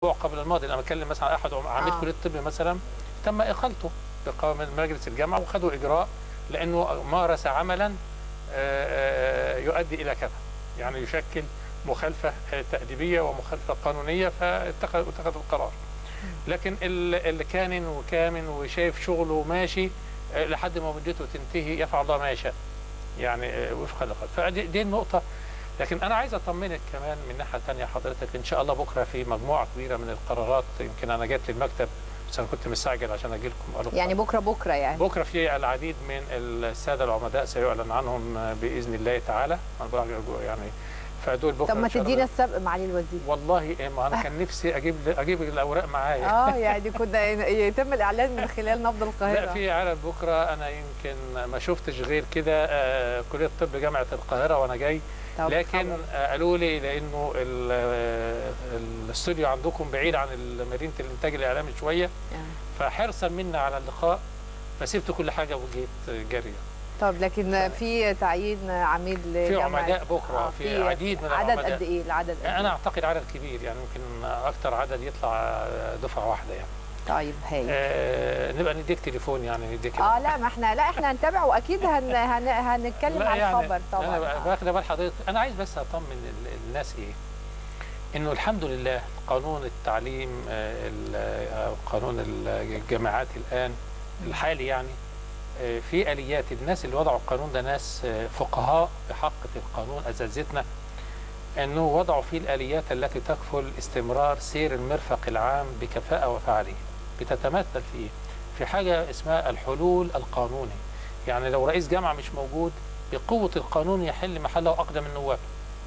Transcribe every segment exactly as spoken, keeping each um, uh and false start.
قبل الماضي. انا بتكلم مثلا احد عميد آه. كليه الطب مثلا تم اقالته من مجلس الجامعه وخدوا اجراء لانه مارس عملا يؤدي الى كذا، يعني يشكل مخالفه تاديبيه ومخالفه قانونيه، فاتخذ اتخذ القرار. لكن اللي كان وكامن وشايف شغله ماشي لحد ما مدته تنتهي يفعل الله ما يشاء، يعني وفقا للقانون. فدي دي النقطه. لكن انا عايز اطمنك كمان من ناحيه ثانيه حضرتك، ان شاء الله بكره في مجموعه كبيره من القرارات. يمكن انا جيت للمكتب بس انا كنت مستعجل عشان اجي لكم. يعني بكره بكره يعني بكره في العديد من الساده العمداء سيعلن عنهم باذن الله تعالى. انا يعني فدول بكره. طب ما تدينا السبق معالي الوزير. والله ما انا كان نفسي اجيب اجيب الاوراق معايا. اه يعني كنا يتم الاعلان من خلال نبض القاهره. لا في علن بكره. انا يمكن ما شفتش غير كده آه كليه الطب جامعه القاهره وانا جاي، لكن آه قالوا لي لانه الاستوديو عندكم بعيد عن مدينه الانتاج الاعلامي شويه، فحرصا منا على اللقاء فسبت كل حاجه وجيت جري. طب لكن في تعيين عميد لجامعه في عمداء بكره آه في, في عديد من عدد العمداء. قد ايه العدد قد انا اعتقد عدد كبير، يعني ممكن اكتر عدد يطلع دفعه واحده يعني. طيب هاي آه نبقى نديك تليفون يعني نديك اه لا ما احنا لا احنا هنتابع واكيد هن هن هنتكلم على يعني الخبر طبعا. انا باخد بال حضرتك. انا عايز بس اطمن الناس ايه، انه الحمد لله قانون التعليم آه قانون الجامعات الان الحالي يعني في اليات. الناس اللي وضعوا القانون ده ناس فقهاء بحق في القانون اساتذتنا، انه وضعوا فيه الاليات التي تكفل استمرار سير المرفق العام بكفاءه وفعاليه. بتتمثل في في حاجه اسمها الحلول القانوني، يعني لو رئيس جامعه مش موجود بقوه القانون يحل محله اقدم النواب،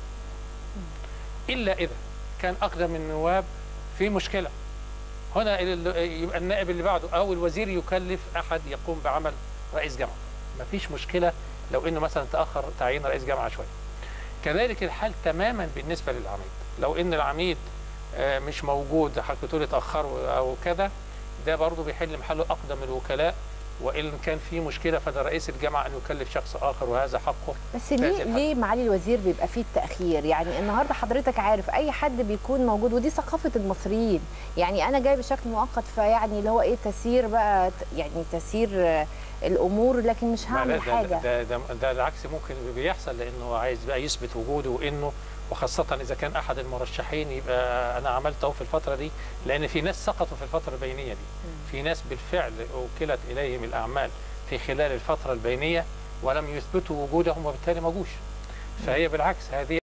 الا اذا كان اقدم النواب في مشكله، هنا يبقى النائب اللي بعده او الوزير يكلف احد يقوم بعمل رئيس جامعه. مفيش مشكله لو انه مثلا تاخر تعيين رئيس جامعه شويه. كذلك الحال تماما بالنسبه للعميد. لو ان العميد مش موجود حضرتك بتقولي اتاخروا او كذا، ده برضه بيحل محله اقدم الوكلاء، وان كان في مشكله فده رئيس الجامعه ان يكلف شخص اخر وهذا حقه. بس ليه ليه معالي الوزير بيبقى فيه التاخير؟ يعني النهارده حضرتك عارف اي حد بيكون موجود، ودي ثقافه المصريين. يعني انا جاي بشكل مؤقت فيعني اللي هو ايه تسيير بقى، يعني تسيير الامور، لكن مش هعمل ده حاجه. ده ده, ده, ده العكس ممكن بيحصل، لانه عايز بقى يثبت وجوده، وانه وخاصه اذا كان احد المرشحين يبقى انا عملته في الفتره دي، لان في ناس سقطوا في الفتره البينيه دي. في ناس بالفعل وكلت اليهم الاعمال في خلال الفتره البينيه ولم يثبتوا وجودهم وبالتالي ما جوش. فهي بالعكس هذه